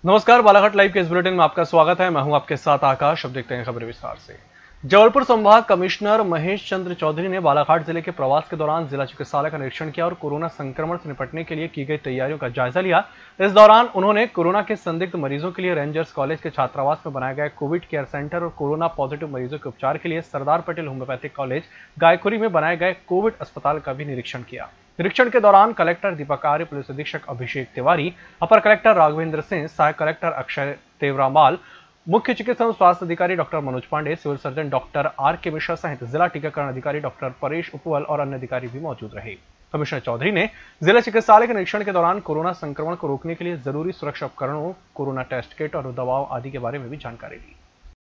नमस्कार, बालाघाट लाइव के इस बुलेटिन में आपका स्वागत है। मैं हूं आपके साथ आकाश। अब देखते हैं खबरें विस्तार से। जबलपुर संभाग कमिश्नर महेश चंद्र चौधरी ने बालाघाट जिले के प्रवास के दौरान जिला चिकित्सालय का निरीक्षण किया और कोरोना संक्रमण से निपटने के लिए की गई तैयारियों का जायजा लिया। इस दौरान उन्होंने कोरोना के संदिग्ध मरीजों के लिए रेंजर्स कॉलेज के छात्रावास में बनाए गए कोविड केयर सेंटर और कोरोना पॉजिटिव मरीजों के उपचार के लिए सरदार पटेल होम्योपैथिक कॉलेज गायखुरी में बनाए गए कोविड अस्पताल का भी निरीक्षण किया। निरीक्षण के दौरान कलेक्टर दीपक आर्य, पुलिस अधीक्षक अभिषेक तिवारी, अपर कलेक्टर राघवेंद्र सिंह, सहायक कलेक्टर अक्षय तेवरामाल, मुख्य चिकित्सा एवं स्वास्थ्य अधिकारी doctor Manoj Pande, civil surgeon doctor R K Mishra सहित जिला टीकाकरण अधिकारी डॉक्टर परेश उपवल और अन्य अधिकारी भी मौजूद रहे। कमिश्नर चौधरी ने जिला चिकित्सालय के निरीक्षण के दौरान कोरोना संक्रमण को रोकने के लिए जरूरी सुरक्षा उपकरणों, कोरोना टेस्ट किट और दवाओं आदि के बारे में भी जानकारी दी।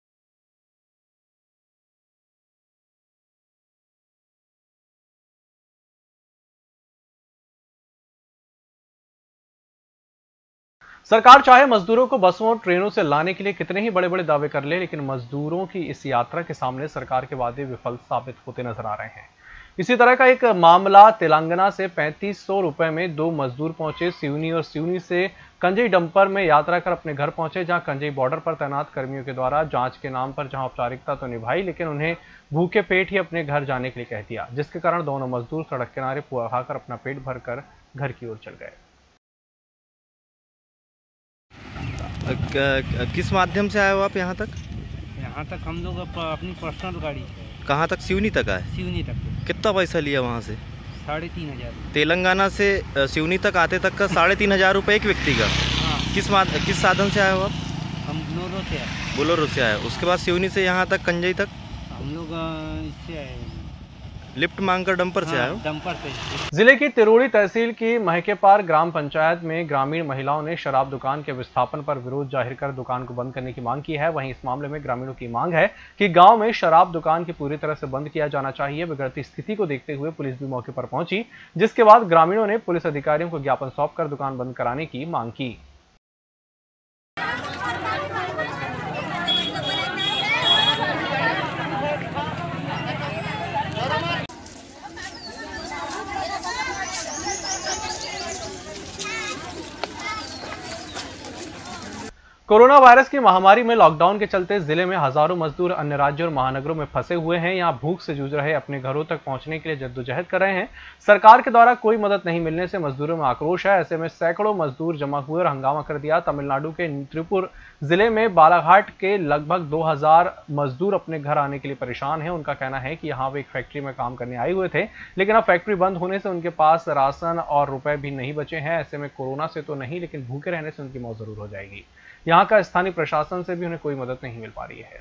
सरकार चाहे मजदूरों को बसों और ट्रेनों से लाने के लिए कितने ही बड़े बड़े दावे कर ले, लेकिन मजदूरों की इस यात्रा के सामने सरकार के वादे विफल साबित होते नजर आ रहे हैं। इसी तरह का एक मामला तेलंगाना से 3500 रुपए में दो मजदूर पहुंचे सिवनी और सिवनी से कंजई डंपर में यात्रा कर अपने घर पहुंचे, जहां कंजई बॉर्डर पर तैनात कर्मियों के द्वारा जांच के नाम पर जहां औपचारिकता तो निभाई, लेकिन उन्हें भूखे पेट ही अपने घर जाने के लिए कह दिया, जिसके कारण दोनों मजदूर सड़क किनारे पुआ खाकर अपना पेट भरकर घर की ओर चल गए। किस माध्यम से आए हो आप यहाँ तक? यहाँ तक हम लोग अपनी पर्सनल गाड़ी से। कहाँ तक? सिवनी तक आए? सिवनी तक। कितना पैसा लिया वहाँ से? 3,500। तेलंगाना से सिवनी तक आते तक का 3,500 रुपये एक व्यक्ति का। हाँ। किस साधन से आए हो आप? हम बोलोरो से आए। बोलेरो से आए। उसके बाद सिवनी से यहाँ तक कंजई तक हम लोग इससे आए, लिफ्ट मांगकर डंपर से आए हो? डंपर से। जिले की तिरोड़ी तहसील की महकेपार ग्राम पंचायत में ग्रामीण महिलाओं ने शराब दुकान के विस्थापन पर विरोध जाहिर कर दुकान को बंद करने की मांग की है। वहीं इस मामले में ग्रामीणों की मांग है कि गांव में शराब दुकान की पूरी तरह से बंद किया जाना चाहिए। बिगड़ती स्थिति को देखते हुए पुलिस भी मौके पर पहुंची, जिसके बाद ग्रामीणों ने पुलिस अधिकारियों को ज्ञापन सौंपकर दुकान बंद कराने की मांग की। कोरोना वायरस की महामारी में लॉकडाउन के चलते जिले में हजारों मजदूर अन्य राज्यों और महानगरों में फंसे हुए हैं। यहां भूख से जूझ रहे अपने घरों तक पहुंचने के लिए जद्दोजहद कर रहे हैं। सरकार के द्वारा कोई मदद नहीं मिलने से मजदूरों में आक्रोश है। ऐसे में सैकड़ों मजदूर जमा हुए और हंगामा कर दिया। तमिलनाडु के त्रिपुर जिले में बालाघाट के लगभग 2000 मजदूर अपने घर आने के लिए परेशान हैं। उनका कहना है कि यहाँ वे एक फैक्ट्री में काम करने आए हुए थे, लेकिन अब फैक्ट्री बंद होने से उनके पास राशन और रुपए भी नहीं बचे हैं। ऐसे में कोरोना से तो नहीं, लेकिन भूखे रहने से उनकी मौत जरूर हो जाएगी। यहाँ का स्थानीय प्रशासन से भी उन्हें कोई मदद नहीं मिल पा रही है।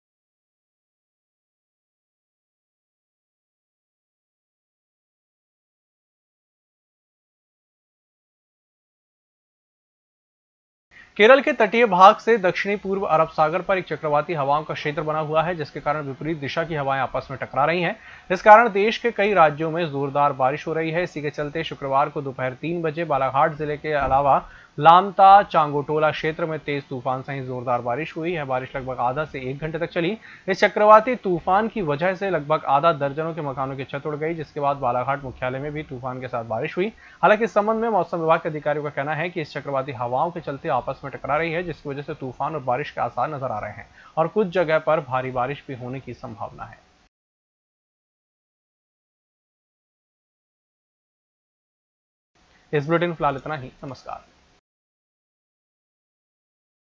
केरल के तटीय भाग से दक्षिणी पूर्व अरब सागर पर एक चक्रवाती हवाओं का क्षेत्र बना हुआ है, जिसके कारण विपरीत दिशा की हवाएं आपस में टकरा रही हैं। इस कारण देश के कई राज्यों में जोरदार बारिश हो रही है। इसी के चलते शुक्रवार को दोपहर 3 बजे बालाघाट जिले के अलावा लामता चांगोटोला क्षेत्र में तेज तूफान सहित जोरदार बारिश हुई है। बारिश लगभग आधा से 1 घंटे तक चली। इस चक्रवाती तूफान की वजह से लगभग आधा दर्जनों के मकानों की छत उड़ गई, जिसके बाद बालाघाट मुख्यालय में भी तूफान के साथ बारिश हुई। हालांकि इस संबंध में मौसम विभाग के अधिकारियों का कहना है कि इस चक्रवाती हवाओं के चलते आपस में टकरा रही है, जिसकी वजह से तूफान और बारिश के आसार नजर आ रहे हैं और कुछ जगह पर भारी बारिश भी होने की संभावना है। इस बुलेटिन फिलहाल इतना ही। नमस्कार।